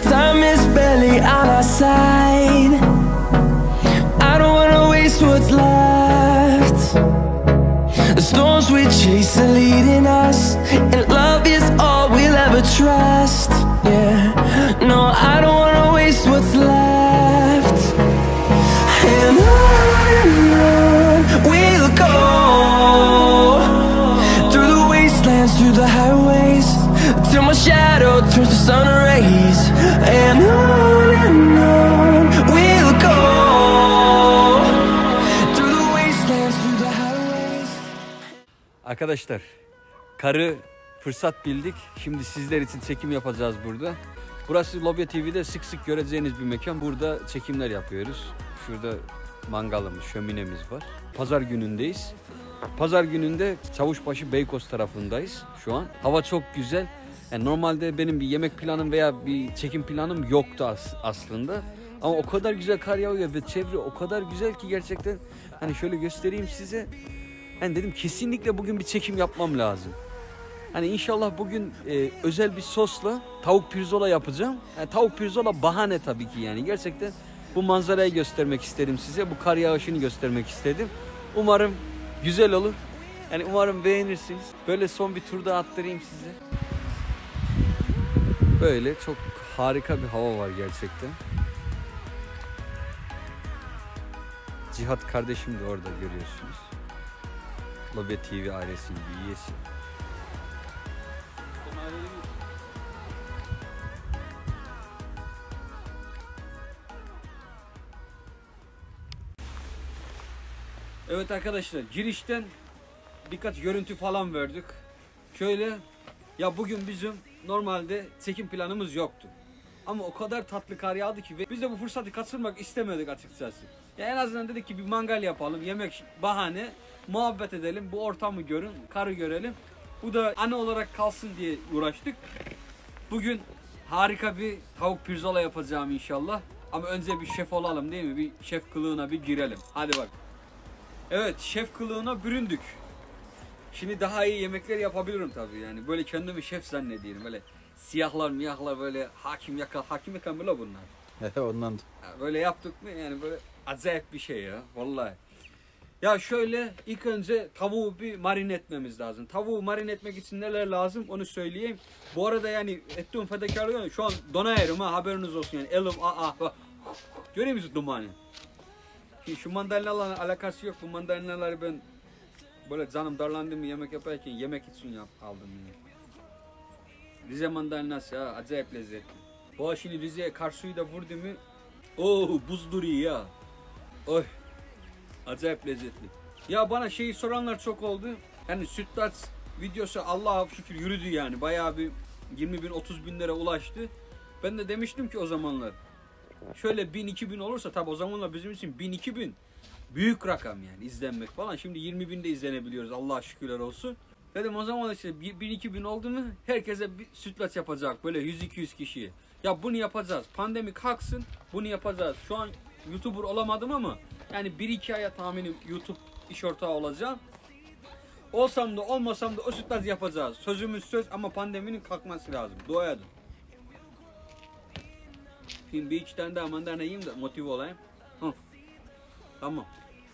Time is barely on our side. I don't wanna waste what's left. The storms we chase are leading us, and love is all we'll ever trust. Yeah, no, I don't wanna waste what's left. And on we'll go, through the wastelands, through the highways, till my shadow turns to sun rays. And on we'll go, through the wastelands, through the highways. Arkadaşlar, karı fırsat bildik. Şimdi sizler için çekim yapacağız burada. Burası Lobya TV'de sık sık göreceğiniz bir mekan. Burada çekimler yapıyoruz. Şurada mangalımız, şöminemiz var. Pazar günündeyiz. Pazar gününde Çavuşbaşı Beykoz tarafındayız şu an. Hava çok güzel. Yani normalde benim bir yemek planım veya bir çekim planım yoktu aslında. Ama o kadar güzel kar yağıyor ve çevre o kadar güzel ki gerçekten. Hani şöyle göstereyim size. Yani dedim kesinlikle bugün bir çekim yapmam lazım. Hani inşallah bugün özel bir sosla tavuk pirzola yapacağım. Yani tavuk pirzola bahane tabii ki yani. Gerçekten bu manzarayı göstermek istedim size. Bu kar yağışını göstermek istedim. Umarım güzel olur. Yani umarım beğenirsiniz. Böyle son bir turda attırayım size. Böyle çok harika bir hava var gerçekten. Cihat kardeşim de orada görüyorsunuz. Lobya TV ailesinin bir üyesi. Evet arkadaşlar, girişten birkaç görüntü falan verdik. Şöyle, ya bugün bizim normalde çekim planımız yoktu. Ama o kadar tatlı kar yağdı ki ve biz de bu fırsatı kaçırmak istemedik açıkçası. Ya en azından dedik ki bir mangal yapalım, yemek bahane, muhabbet edelim, bu ortamı görün, karı görelim. Bu da anı olarak kalsın diye uğraştık. Bugün harika bir tavuk pirzola yapacağım inşallah. Ama önce bir şef olalım değil mi? Bir şef kılığına bir girelim. Hadi bak. Evet, şef kılığına büründük. Şimdi daha iyi yemekler yapabilirim tabii yani. Böyle kendimi şef zannediyorum. Böyle siyahlar miyahlar böyle hakim yakan böyle bunlar. Ondan. Böyle yaptık mı yani böyle acayip bir şey ya vallahi. Ya şöyle ilk önce tavuğu bir marine etmemiz lazım. Tavuğu marine etmek için neler lazım onu söyleyeyim. Bu arada yani ettiğim fedakarlığı şu an donayarım ha, haberiniz olsun yani. Elim görüyor musunuz dumanı? Şimdi şu mandalinalarla alakası yok. Bu mandalinaları ben böyle canım darlandı mı yemek yaparken yemek için aldım yani. Rize mandalinası ya acayip lezzetli. Bu şimdi Rize'ye kar suyu da vurdu mu buz duruyor ya. Oy acayip lezzetli. Ya bana şeyi soranlar çok oldu. Yani sütlaç videosu Allah'a şükür yürüdü yani. Bayağı bir 20 bin 30 binlere ulaştı. Ben de demiştim ki o zamanlar. Şöyle 1000-2000 olursa tabi o zamanlar bizim için 1000-2000 büyük rakam yani izlenmek falan. Şimdi 20 binde izlenebiliyoruz Allah'a şükürler olsun. Dedim o zaman işte 1000-2000 oldu mu herkese bir sütlaç yapacak böyle 100-200 kişiye. Ya bunu yapacağız. Pandemi kalksın bunu yapacağız. Şu an YouTuber olamadım ama yani 1-2 aya tahminim YouTube iş ortağı olacağım. Olsam da olmasam da o sütlaç yapacağız. Sözümüz söz ama pandeminin kalkması lazım. Doğayadım. Şimdi bir iki tane daha mandalina yiyeyim de motive olayım. Tamam.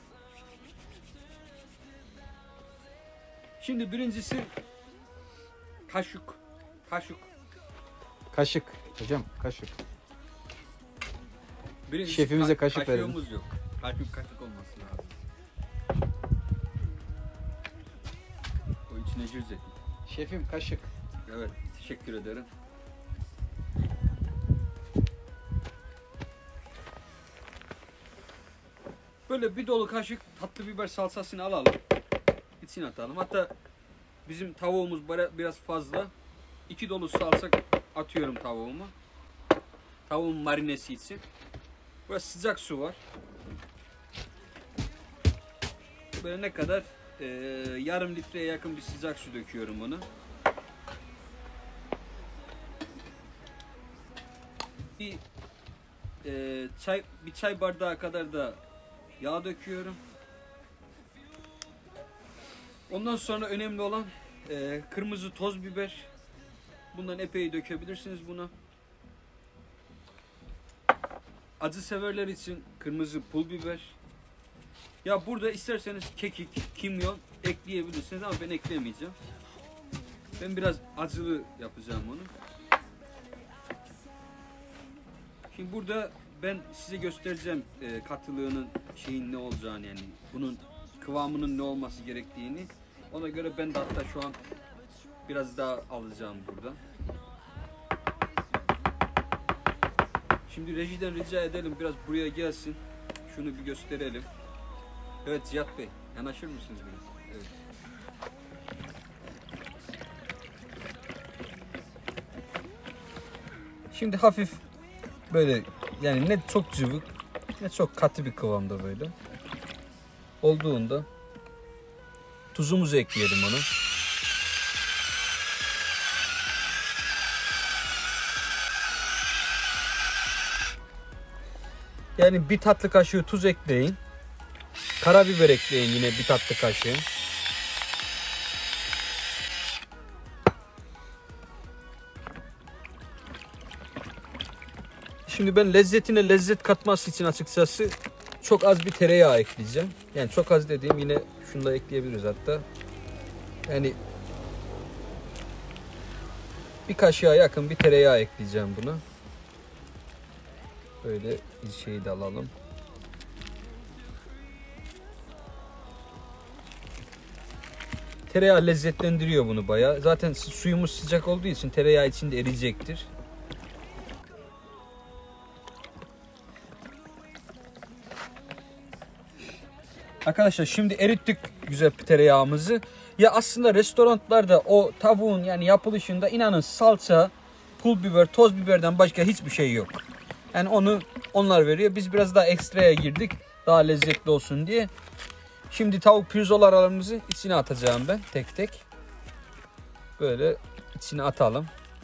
Şimdi birincisi kaşık. Kaşık. Hocam kaşık. Birincisi Şefimize kaşık verelim. Kaşığımız yok. Kaşık olması lazım. O içine cüz et. Şefim kaşık. Evet, teşekkür ederim. Böyle bir dolu kaşık tatlı biber salçasını alalım. İçine atalım. Hatta bizim tavuğumuz biraz fazla. 2 dolu salça atıyorum tavuğuma. Tavuğun marinesi için. Böyle sıcak su var. Böyle ne kadar? Yarım litreye yakın bir sıcak su döküyorum onu. Bir çay bardağı kadar da yağ döküyorum. Ondan sonra önemli olan kırmızı toz biber. Bundan epey dökebilirsiniz buna. acı severler için kırmızı pul biber. Ya burada isterseniz kekik, kimyon ekleyebilirsiniz ama ben ekleyemeyeceğim. Ben biraz acılı yapacağım onu. Şimdi burada ben size göstereceğim katılığının şeyin ne olacağını, yani bunun kıvamının ne olması gerektiğini. Ona göre ben de hatta şu an biraz daha alacağım buradan. Şimdi rejiden rica edelim biraz buraya gelsin. Şunu bir gösterelim. Evet Cihat Bey, yanaşır mısınız biraz? Evet. Şimdi hafif böyle, yani ne çok cıvık ne çok katı bir kıvamda böyle olduğunda tuzumuzu ekleyelim ona. Yani bir tatlı kaşığı tuz ekleyin. Karabiber ekleyin yine bir tatlı kaşığı. Şimdi ben lezzetine lezzet katması için açıkçası çok az bir tereyağı ekleyeceğim. Yani çok az dediğim, yine şunu da ekleyebiliriz hatta. Yani bir kaşığa yakın bir tereyağı ekleyeceğim buna. Böyle bir şeyi de alalım. Tereyağı lezzetlendiriyor bunu bayağı. Zaten suyumuz sıcak olduğu için tereyağı içinde eriyecektir. Arkadaşlar şimdi erittik güzel tereyağımızı. Ya aslında restoranlarda o tavuğun yani yapılışında inanın salça, pul biber, toz biberden başka hiçbir şey yok. Yani onu onlar veriyor. Biz biraz daha ekstraya girdik. Daha lezzetli olsun diye. Şimdi tavuk pirzolalarımızı içine atacağım ben tek tek. Böyle içine atalım.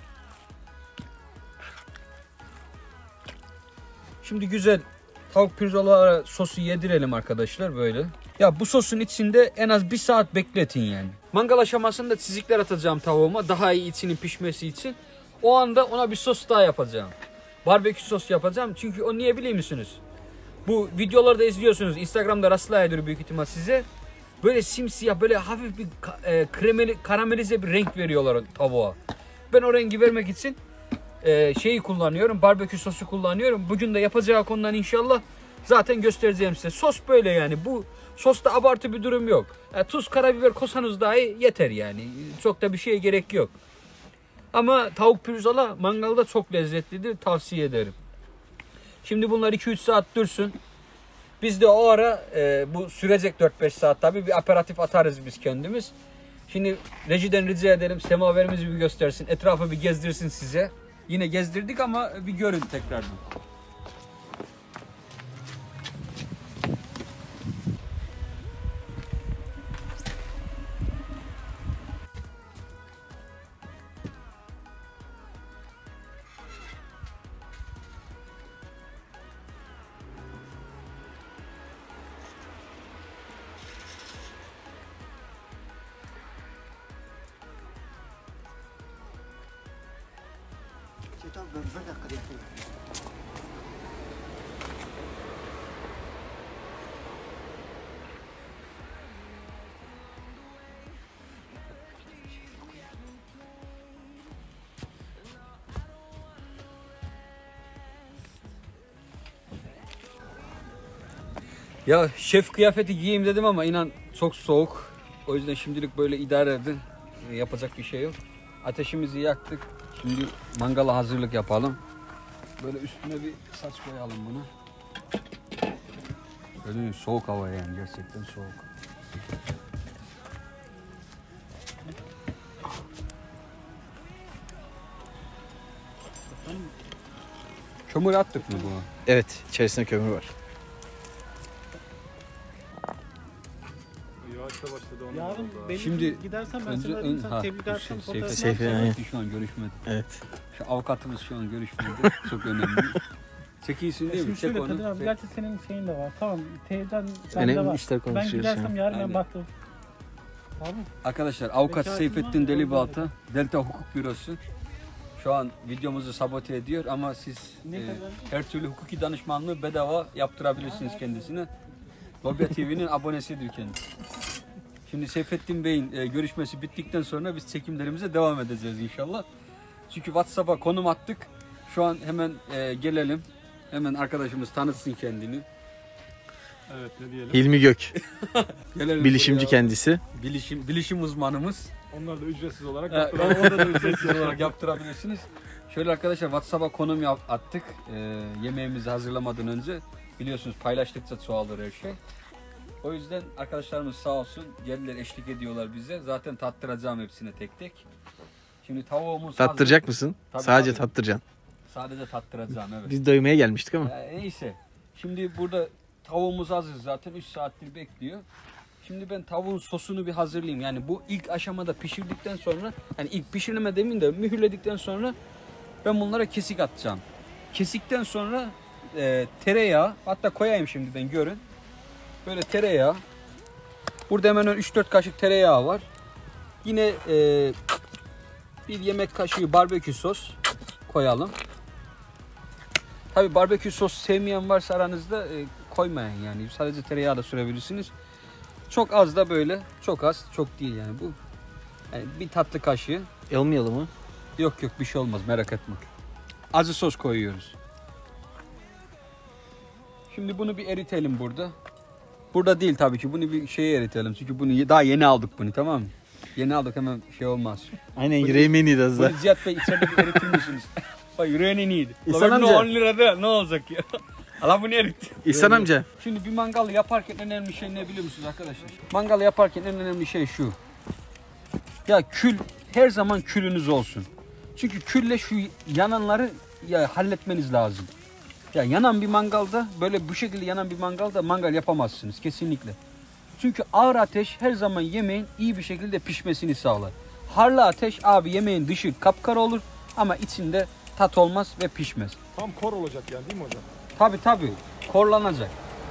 Şimdi güzel tavuk pirzolalara sosu yedirelim arkadaşlar böyle. Ya bu sosun içinde en az 1 saat bekletin yani. Mangal aşamasında çizikler atacağım tavuğuma daha iyi içinin pişmesi için. O anda ona bir sos daha yapacağım. Barbekü sos yapacağım. Çünkü o niye biliyor musunuz? Bu videolarda izliyorsunuz. Instagram'da rastlayabilir büyük ihtimal size. Böyle simsiyah, böyle hafif bir karamelize bir renk veriyorlar tavuğa. Ben o rengi vermek için şeyi kullanıyorum. Barbekü sosu kullanıyorum. Bugün de yapacağı konudan inşallah zaten göstereceğim size. Sos böyle yani. Bu sosta abartı bir durum yok. Tuz, karabiber koysanız dahi yeter yani. Çok da bir şeye gerek yok. Ama tavuk pirzola mangalda çok lezzetlidir. Tavsiye ederim. Şimdi bunlar 2-3 saat dursun. Biz de o ara bu sürecek 4-5 saat tabii bir aperatif atarız biz kendimiz. Şimdi rejiden rica edelim semaverimizi bir göstersin. Etrafı bir gezdirsin size. Yine gezdirdik ama bir görün tekrardan. Ya şef kıyafeti giyeyim dedim ama inan çok soğuk. O yüzden şimdilik böyle idare edin. Yapacak bir şey yok. Ateşimizi yaktık. Şimdi mangala hazırlık yapalım. Böyle üstüne bir saç koyalım bunu. Böyle soğuk hava yani, gerçekten soğuk. Kömür attık mı buna? Evet, içerisinde kömür var. Yarın benim Şimdi gidersen ben önce sana insan tebrik etsem fotoğrafını Seyfi, şu an görüşmedi. Evet. Şu avukatımız şu an görüşmedi. Çok önemli. Çekilsin değil mi? Şimdi Çek şöyle onu. Kadir abi, gerçi senin şeyin de var. Tamam, teyzen bende Önemli var. işler Ben konuşuyoruz gidersem ya. yarın Aynen. ben baktım. Abi Arkadaşlar avukat Bekar Seyfettin kim var? Delibaltı, Delta Hukuk Bürosu. şu an videomuzu sabote ediyor ama siz her türlü hukuki danışmanlığı bedava yaptırabilirsiniz kendisine. Lobya TV'nin abonesidir kendisi. Şimdi Seyfettin Bey'in görüşmesi bittikten sonra biz çekimlerimize devam edeceğiz inşallah. Çünkü WhatsApp'a konum attık. Şu an hemen gelelim. Hemen arkadaşımız tanıtsın kendini. Evet, ne diyelim. Hilmi Gök. Gelelim Bilişimci buraya. kendisi. Bilişim uzmanımız. Onlar da ücretsiz olarak Orada da ücretsiz olarak yaptırabilirsiniz. Şöyle arkadaşlar WhatsApp'a konum attık. Yemeğimizi hazırlamadan önce. Biliyorsunuz paylaştıkça çoğalır her şey. O yüzden arkadaşlarımız sağ olsun geldiler, eşlik ediyorlar bize. Zaten tattıracağım hepsine tek tek. Şimdi tavuğumuz Tattıracak hazır. mısın? Tabii, Sadece tabii. tattıracaksın. Sadece tattıracağım, evet. Biz doymaya gelmiştik ama. Neyse. Şimdi burada tavuğumuz hazır zaten 3 saattir bekliyor. Şimdi ben tavuğun sosunu bir hazırlayayım. Yani bu ilk aşamada pişirdikten sonra, yani ilk pişirme demeyeyim de mühürledikten sonra ben bunlara kesik atacağım. Kesikten sonra tereyağı, hatta koyayım şimdiden görün. Böyle tereyağı. Burada hemen 3-4 kaşık tereyağı var. Yine bir yemek kaşığı barbekü sos koyalım. Tabi barbekü sos sevmeyen varsa aranızda koymayın yani. Sadece tereyağı da sürebilirsiniz. Çok az da böyle. Çok az. Çok değil yani bu. Yani bir tatlı kaşığı. Olmayalım mı? Yok bir şey olmaz, merak etme. Acı sos koyuyoruz. Şimdi bunu bir eritelim burada. Burada değil tabii ki. Bunu bir şeye eritelim. Çünkü bunu daha yeni aldık bunu, tamam mı? Yeni aldık, hemen şey olmaz. Aynen yüreğime iyiydi az da. Bunu Cihat Bey içeride bir eritir misiniz? Bak yüreğine iyiydi. İhsan Ulan amca. 10 lirada ne olacak ya? Allah bunu erit. İhsan amca. Şimdi bir mangal yaparken en önemli şey ne biliyor musunuz arkadaşlar? Mangal yaparken en önemli şey şu. Ya kül, her zaman külünüz olsun. Çünkü külle şu yananları halletmeniz lazım. Ya yanan bir mangalda, böyle bu şekilde yanan bir mangalda mangal yapamazsınız kesinlikle. Çünkü ağır ateş her zaman yemeğin iyi bir şekilde pişmesini sağlar. Harlı ateş abi yemeğin dışı kapkara olur ama içinde tat olmaz ve pişmez. tam kor olacak yani, değil mi hocam? Tabii korlanacak.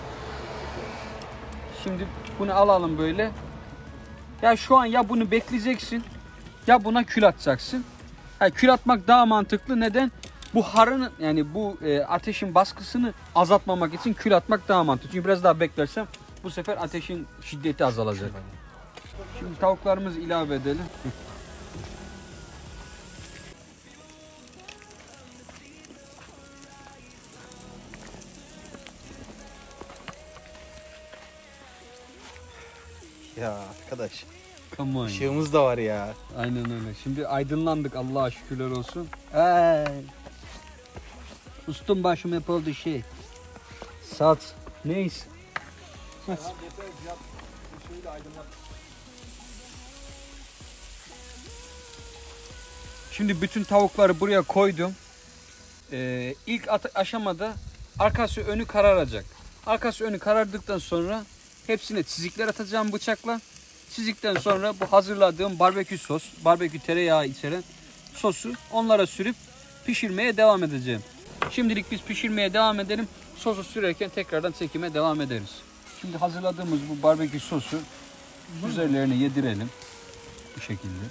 Şimdi bunu alalım böyle. Ya şu an ya bunu bekleyeceksin ya buna kül atacaksın. Ha, kül atmak daha mantıklı. Neden? Bu harın, yani bu ateşin baskısını azaltmamak için kül atmak daha mantıklı. Çünkü biraz daha beklersem bu sefer ateşin şiddeti azalacak. Şimdi tavuklarımızı ilave edelim. Ya arkadaş. Come on. Işığımız da var ya. Aynen öyle. Şimdi aydınlandık, Allah'a şükürler olsun. Üstüm başım yapıldı şey. Saat neyse. Şimdi bütün tavukları buraya koydum. İlk aşamada arkası önü kararacak. Arkası önü karardıktan sonra hepsine çizikler atacağım bıçakla. Çizikten sonra bu hazırladığım barbekü sos, barbekü tereyağı içeren sosu onlara sürüp pişirmeye devam edeceğim. Şimdilik biz pişirmeye devam edelim. Sosu sürerken tekrardan çekime devam ederiz. Şimdi hazırladığımız bu barbekü sosu üzerlerine yedirelim. Bu şekilde.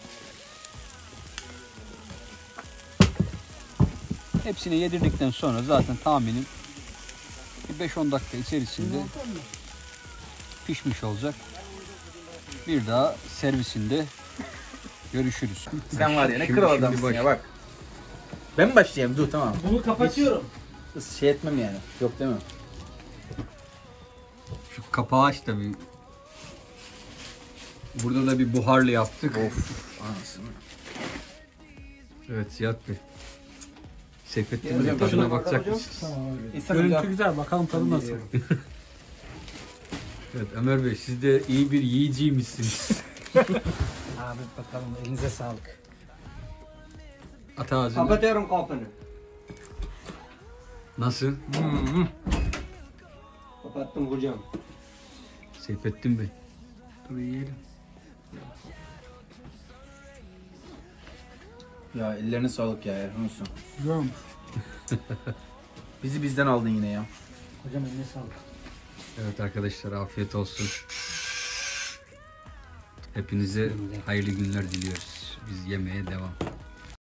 Hepsini yedirdikten sonra zaten tahminim 5-10 dakika içerisinde pişmiş olacak. Bir daha servisinde görüşürüz. Sen var ya ne Şimdi- kral şimdi adamsın baş- ya bak. Ben mi başlayayım? Dur tamam. Bunu kapatıyorum. Hiç şey etmem yani. Yok değil mi? Şu kapağı aç da bir. Burada da bir buharlı yaptık. Anasını. Evet Cihat Bey. Seyfettin'in Hocam, tadına şuna bakacak hocam. mısınız? Görüntü güzel, bakalım tadı nasıl. Evet Ömer Bey, siz de iyi bir yiyiciymişsiniz. Abi bakalım, elinize sağlık. At ağzını. Kapatıyorum kapını. Nasıl? Kapattım hocam. Seyfettin Bey. Dur yiyelim. Ya ellerine sağlık ya Erhan olsun. Güzelmiş. Bizi bizden aldın yine ya. Hocam eline sağlık. Evet arkadaşlar, afiyet olsun. Hepinize hayırlı günler diliyoruz. Biz yemeğe devam.